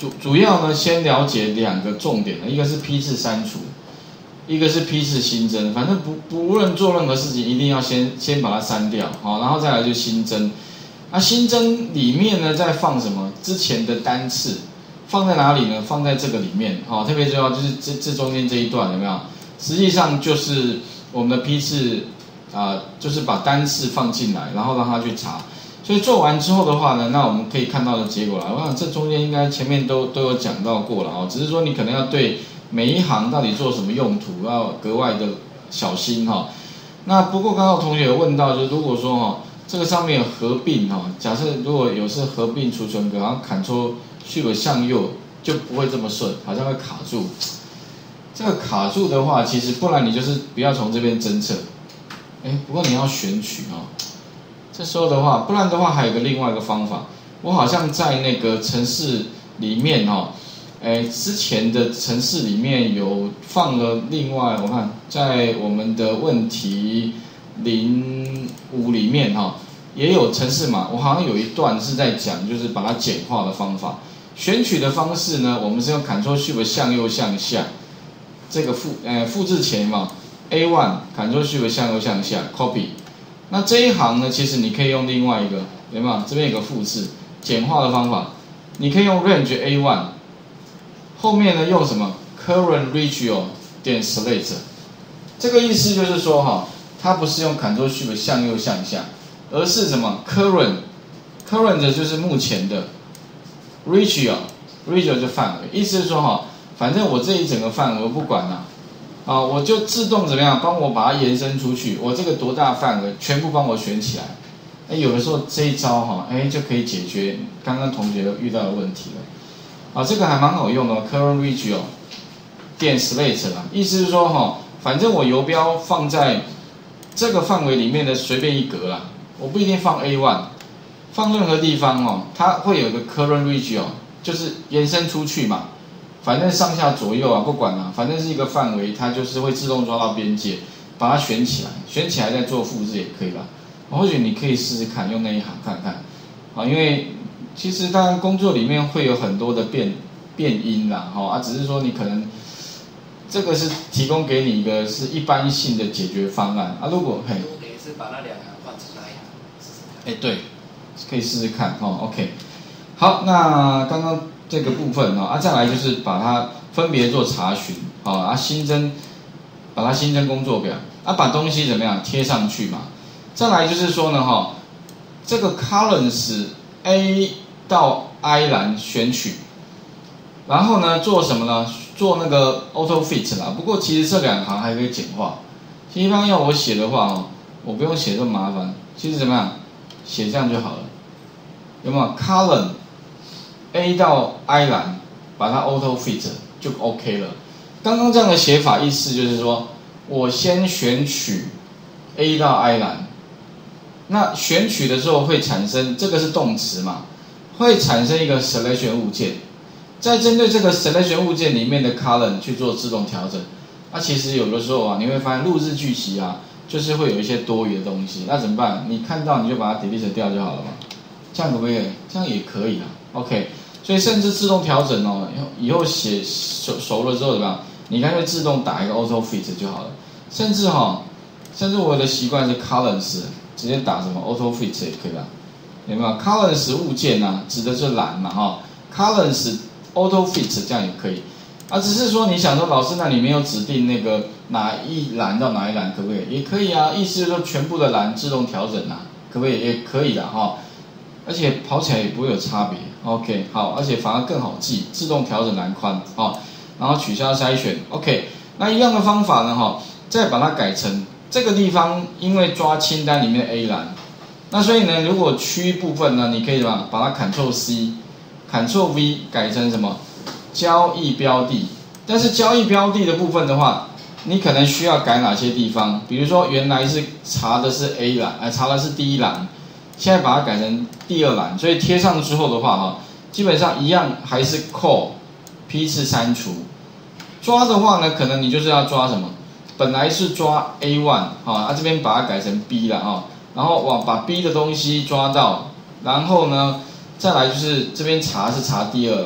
主要呢，先了解两个重点，一个是批次删除，一个是批次新增。反正不论做任何事情，一定要先把它删掉，好，然后再来就新增。那新增里面呢，再放什么？之前的单次放在哪里呢？放在这个里面，好，特别重要就是这中间这一段有没有？实际上就是我们的批次就是把单次放进来，然后让它去查。所以做完之后的话呢，那我们可以看到的结果啦。我想这中间应该前面都有讲到过了哦，只是说你可能要对每一行到底做什么用途要格外的小心哈。那不过刚刚同学有问到，就是如果说哈这个上面有合并哈，假设如果有是合并储存格，然后 Ctrl Shift 向右就不会这么顺，好像会卡住。这个卡住的话，其实不然你就是不要从这边侦测，不过你要选取哦。这时候的话，不然的话还有个另外一个方法，我好像在那个程式里面之前的程式里面有放了另外，我看在我们的问题05里面也有程式码，我好像有一段是在讲就是把它简化的方法。选取的方式呢，我们是用 Ctrl Shift 向右向下，这个复制前嘛 A1 Ctrl Shift 向右向下 Copy。那这一行呢，其实你可以用另外一个，有没有？这边有个复制简化的方法，你可以用 Range A1， 后面呢用什么 Current Region 点 Select， 这个意思就是说它不是用 Ctrl Shift 向右向下，而是什么 Current 就是目前的 Region 就范围，意思是说反正我这一整个范围我不管了。我就自动怎么样帮我把它延伸出去，我这个多大范围全部帮我选起来。有的时候这一招就可以解决刚刚同学遇到的问题了。这个还蛮好用的 ，Current Region 点 Select 啦，意思是说反正我游标放在这个范围里面的随便一格啦，我不一定放 A1， 放任何地方它会有一个 Current Region， 就是延伸出去嘛。反正上下左右不管反正是一个范围，它就是会自动抓到边界，把它选起来，选起来再做复制也可以啦。或许你可以试试看，用那一行看看，因为其实当然工作里面会有很多的变音啦，只是说你可能这个是提供给你一个是一般性的解决方案如果是把那两行换成那一行， 对，可以试试看OK， 好，那刚刚这个部分再来就是把它分别做查询新增，把它新增工作表把东西怎么样贴上去嘛。再来就是说呢这个 columns A 到 I 栏选取，然后呢做什么呢？做那个 auto fit 啦。不过其实这两行还可以简化。一般要我写的话我不用写这么麻烦，其实怎么样写这样就好了，有没有 column A 到 I 栏，把它 auto fit 就 OK 了。刚刚这样的写法意思就是说，我先选取 A 到 I 栏，那选取的时候会产生，这个是动词嘛，会产生一个 selection 物件，再针对这个 selection 物件里面的 column 去做自动调整。其实有的时候你会发现录制句型就是会有一些多余的东西，那怎么办？你看到你就把它 delete 掉就好了嘛，这样可不可以？这样也可以OK。所以甚至自动调整以后写熟了之后怎么样？你干脆自动打一个 auto fit 就好了。甚至我的习惯是 columns 直接打什么 auto fit 也可以啦，有没有 ？columns 物件指的是栏嘛columns auto fit 这样也可以只是说你想说老师那你没有指定那个哪一栏到哪一栏可不可以？也可以意思就是说全部的栏自动调整可不可以？也可以的而且跑起来也不会有差别 ，OK， 好，而且反而更好记，自动调整栏宽然后取消筛选 ，OK， 那一样的方法呢再把它改成这个地方，因为抓清单里面的 A 栏，那所以呢，如果区域部分呢，你可以把它 Ctrl C、Ctrl V 改成什么交易标的，但是交易标的的部分的话，你可能需要改哪些地方？比如说原来是查的是 A 栏，查的是第一栏。现在把它改成第二栏，所以贴上之后的话基本上一样还是 call 批次删除。抓的话呢，可能你就是要抓什么？本来是抓 A1 这边把它改成 B 了然后把 B 的东西抓到，然后呢再来就是这边查是查第二栏，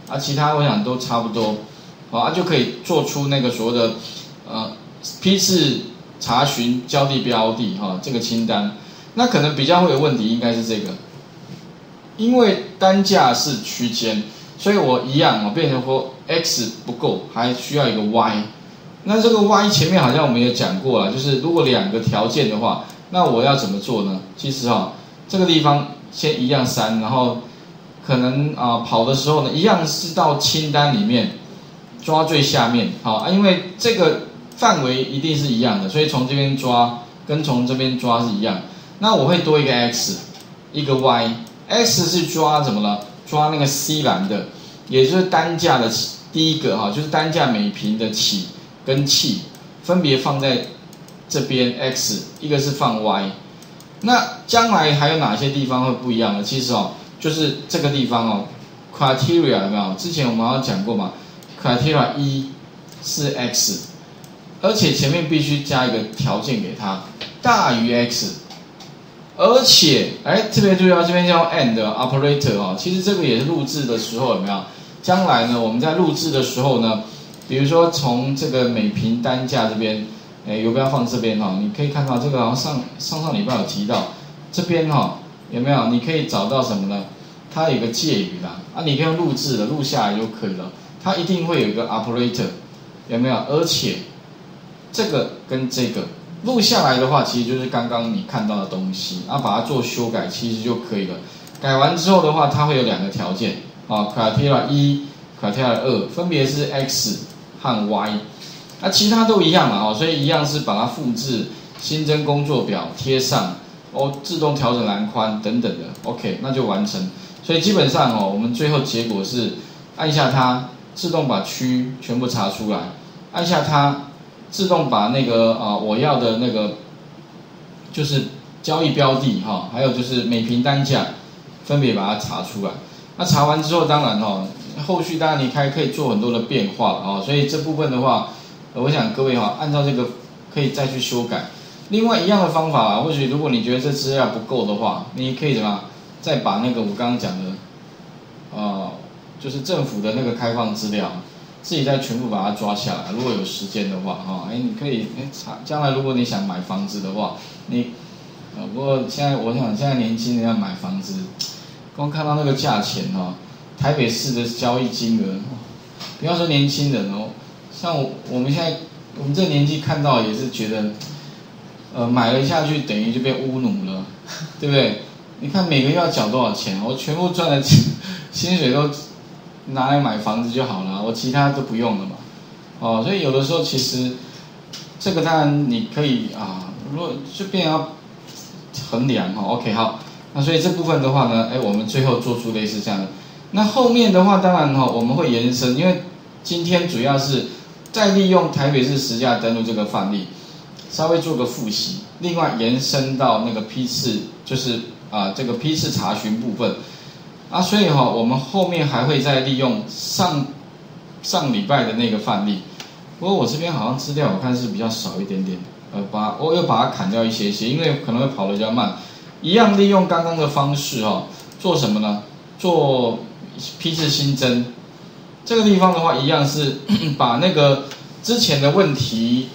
啊，其他我想都差不多，就可以做出那个所谓的批次查询交地标的这个清单。那可能比较会有问题应该是这个，因为单价是区间，所以我一样变成说 x 不够，还需要一个 y。那这个 y 前面好像我们也讲过了，就是如果2个条件的话，那我要怎么做呢？其实这个地方先一样3，然后可能跑的时候呢，一样是到清单里面抓最下面，因为这个范围一定是一样的，所以从这边抓跟从这边抓是一样。那我会多一个 x， 一个 y。x 是抓什么呢？抓那个 C 栏的，也就是单价的第一个就是单价每瓶的起跟气，分别放在这边 x， 一个是放 y。那将来还有哪些地方会不一样呢？其实就是这个地方criteria 有没有？之前我们好像讲过嘛 ，criteria 1是 x， 而且前面必须加一个条件给它，大于 x。而且，特别注意这边叫 and operator 其实这个也是录制的时候有没有？将来呢，我们在录制的时候呢，比如说从这个每瓶单价这边，游标放这边你可以看到这个好像上礼拜有提到，这边有没有？你可以找到什么呢？它有一个介语啦，你可以用录制的录下来就可以了。它一定会有一个 operator， 有没有？而且这个跟这个。录下来的话，其实就是刚刚你看到的东西，把它做修改，其实就可以了。改完之后的话，它会有2个条件criteria 1、criteria 2，分别是 x 和 y。其他都一样了所以一样是把它复制、新增工作表贴上，自动调整栏宽等等的 ，OK， 那就完成。所以基本上我们最后结果是按下它，自动把区全部查出来，按下它。自动把那个我要的那个就是交易标的还有就是每瓶单价分别把它查出来。那查完之后，当然后续当然你可以做很多的变化所以这部分的话，我想各位按照这个可以再去修改。另外一样的方法或许如果你觉得这资料不够的话，你可以怎么再把那个我刚刚讲的就是政府的那个开放资料。自己再全部把它抓下来，如果有时间的话，你可以将来如果你想买房子的话，不过我想现在年轻人要买房子，光看到那个价钱台北市的交易金额，不要说年轻人像我们现在我们这个年纪看到也是觉得，买了下去等于就变乌奴了，对不对？你看每个月要缴多少钱，我全部赚的薪水都。拿来买房子就好了，我其他都不用了嘛，所以有的时候其实这个当然你可以如果就变要衡量OK 好，那所以这部分的话呢，我们最后做出类似这样的。那后面的话当然我们会延伸，因为今天主要是再利用台北市实价登录这个范例，稍微做个复习，另外延伸到那个批次，就是这个批次查询部分。所以我们后面还会再利用上礼拜的那个范例，不过我这边好像资料我看是比较少一点点，我又把它砍掉一些，因为可能会跑得比较慢。一样利用刚刚的方式做什么呢？做批次新增。这个地方的话，一样是把那个之前的问题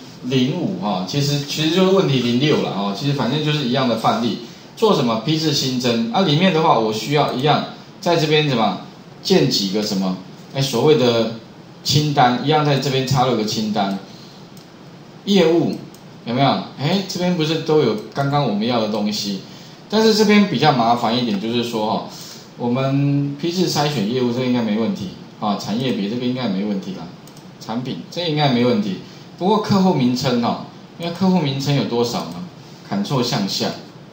05其实就是问题06了其实反正就是一样的范例，做什么批次新增里面的话我需要一样。在这边建几个什么？所谓的清单一样，在这边插入个清单。业务有没有？这边不是都有刚刚我们要的东西？但是这边比较麻烦一点，就是说我们批次筛选业务这个应该没问题产业别这个应该没问题啦，产品这个应该没问题。不过客户名称因为客户名称有多少呢？Ctrl向下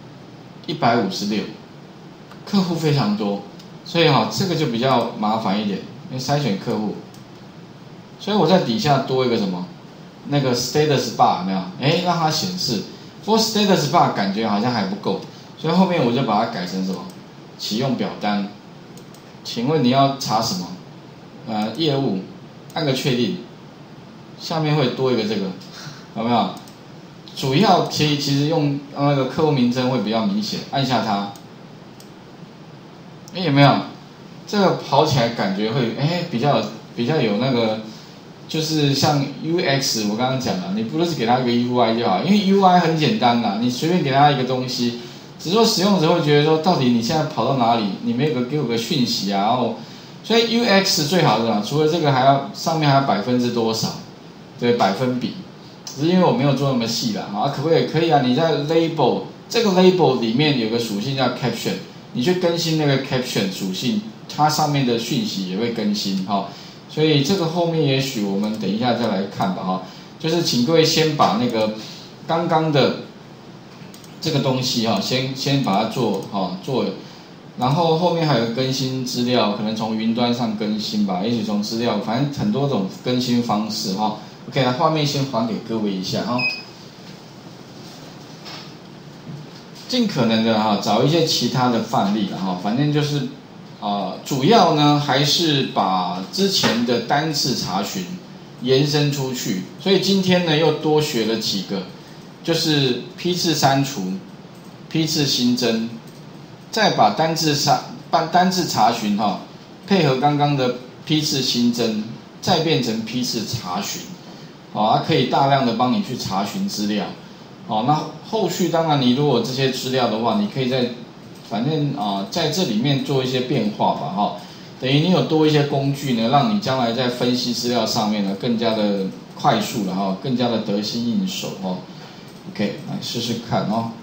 ，156，客户非常多。所以这个就比较麻烦一点，因为筛选客户，所以我在底下多一个什么，那个 status bar 有没有？让它显示。不过 status bar 感觉好像还不够，所以后面我就把它改成什么？启用表单。请问你要查什么？业务，按个确定，下面会多一个这个，有没有？主要其实用那个客户名称会比较明显，按下它。有没有？ 这个跑起来感觉会比较有那个，就是像 UX 我刚刚讲了，你不是给它一个 UI 就好，因为 UI 很简单啦，你随便给它一个东西，只是说使用者会觉得说，到底你现在跑到哪里，你没有给我个讯息啊，然后，所以 UX 最好的啦，除了这个还要上面还有多少，对，百分比。只是因为我没有做那么细啦，啊，可不可以啊？你在 label 这个 label 里面有个属性叫 caption， 你去更新那个 caption 属性，它上面的讯息也会更新哈。所以这个后面也许我们等一下再来看吧哈。就是请各位先把那个刚刚的这个东西哈，先把它做，然后后面还有更新资料，可能从云端上更新吧，也许从资料，反正很多种更新方式哈。OK， 那画面先还给各位一下哈，尽可能的哈找一些其他的范例了哈，反正就是主要呢还是把之前的单次查询延伸出去，所以今天呢又多学了几个，就是批次删除、批次新增，再把单次查询哈配合刚刚的批次新增，再变成批次查询。它可以大量的帮你去查询资料，那后续当然你如果这些资料的话，你可以反正在这里面做一些变化吧，等于你有多一些工具呢，让你将来在分析资料上面呢更加的快速了更加的得心应手OK， 来试试看